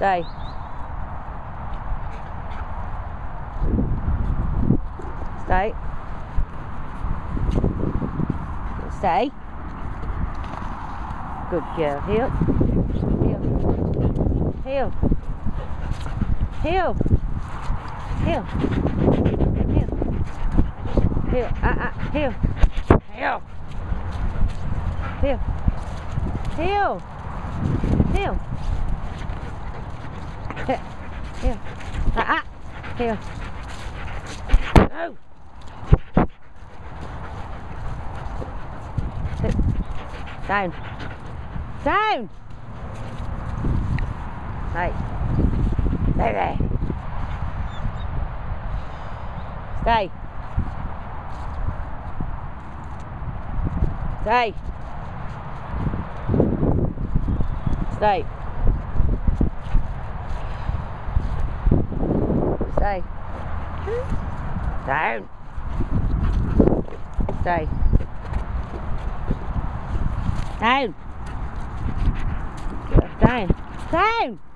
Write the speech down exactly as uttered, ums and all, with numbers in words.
Stay. Stay. Stay. Good girl. Heel. Heel. Heel. Heel. Heel. Heel. Heel. Ah, ah. Heel. Heel. Heel. Heel. Heel. Heel. Ah, ah. Heel. No. Sit. Down. Down. Right. Stay there. Stay. Stay. Stay. Stay. Down. Stay. Down. Down. Down.